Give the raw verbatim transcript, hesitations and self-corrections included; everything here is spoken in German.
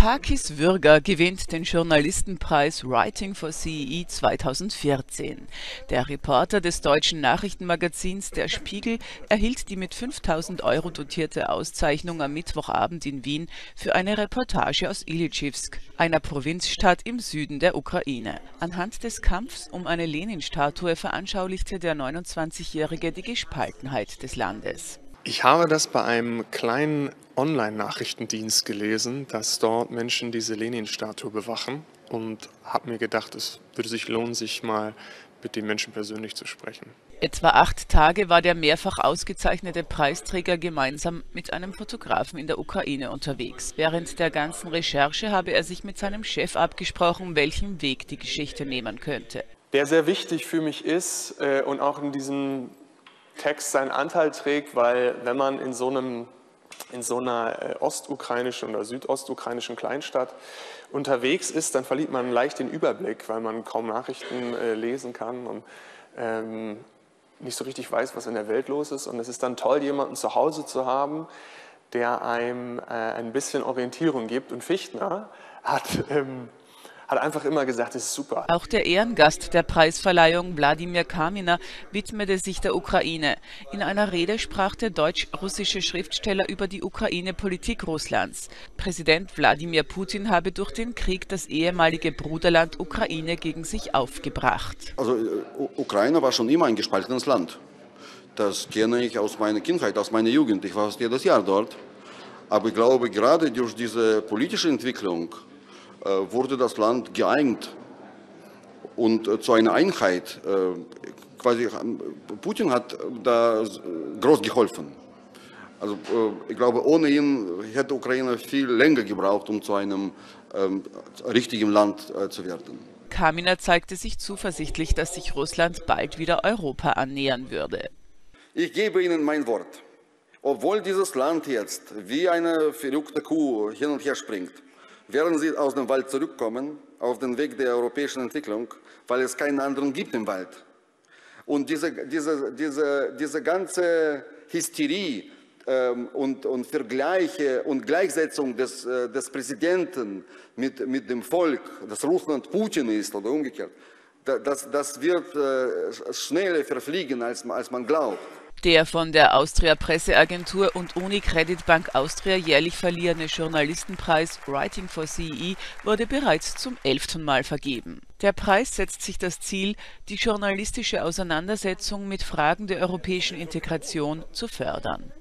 Takis Virga gewinnt den Journalistenpreis Writing for C E E zweitausendvierzehn. Der Reporter des deutschen Nachrichtenmagazins Der Spiegel erhielt die mit fünftausend Euro dotierte Auszeichnung am Mittwochabend in Wien für eine Reportage aus Ilitschewsk, einer Provinzstadt im Süden der Ukraine. Anhand des Kampfs um eine Lenin-Statue veranschaulichte der neunundzwanzigjährige die Gespaltenheit des Landes. Ich habe das bei einem kleinen Online-Nachrichtendienst gelesen, dass dort Menschen diese Lenin-Statue bewachen, und habe mir gedacht, es würde sich lohnen, sich mal mit den Menschen persönlich zu sprechen. Etwa acht Tage war der mehrfach ausgezeichnete Preisträger gemeinsam mit einem Fotografen in der Ukraine unterwegs. Während der ganzen Recherche habe er sich mit seinem Chef abgesprochen, welchen Weg die Geschichte nehmen könnte. Der sehr wichtig für mich ist äh, und auch in diesem Text seinen Anteil trägt, weil wenn man in so, einem, in so einer ostukrainischen oder südostukrainischen Kleinstadt unterwegs ist, dann verliert man leicht den Überblick, weil man kaum Nachrichten äh, lesen kann und ähm, nicht so richtig weiß, was in der Welt los ist. Und es ist dann toll, jemanden zu Hause zu haben, der einem äh, ein bisschen Orientierung gibt. Und Fichtner hat ähm, hat einfach immer gesagt, es ist super. Auch der Ehrengast der Preisverleihung, Wladimir Kaminer, widmete sich der Ukraine. In einer Rede sprach der deutsch-russische Schriftsteller über die Ukraine-Politik Russlands. Präsident Wladimir Putin habe durch den Krieg das ehemalige Bruderland Ukraine gegen sich aufgebracht. Also Ukraine war schon immer ein gespaltenes Land. Das kenne ich aus meiner Kindheit, aus meiner Jugend. Ich war fast jedes Jahr dort. Aber ich glaube, gerade durch diese politische Entwicklung wurde das Land geeint und äh, zu einer Einheit. Äh, quasi, Putin hat da groß geholfen. Also äh, ich glaube, ohne ihn hätte Ukraine viel länger gebraucht, um zu einem äh, richtigen Land äh, zu werden. Kaminer zeigte sich zuversichtlich, dass sich Russland bald wieder Europa annähern würde. Ich gebe Ihnen mein Wort. Obwohl dieses Land jetzt wie eine verrückte Kuh hin und her springt, werden sie aus dem Wald zurückkommen, auf den Weg der europäischen Entwicklung, weil es keinen anderen gibt im Wald. Und diese, diese, diese, diese ganze Hysterie ähm, und, und Vergleiche und Gleichsetzung des, äh, des Präsidenten mit, mit dem Volk, dass Russland Putin ist oder umgekehrt, das, das wird äh, schneller verfliegen, als, als man glaubt. Der von der Austria Presseagentur und Unicredit Bank Austria jährlich verliehene Journalistenpreis Writing for C E E wurde bereits zum elften Mal vergeben. Der Preis setzt sich das Ziel, die journalistische Auseinandersetzung mit Fragen der europäischen Integration zu fördern.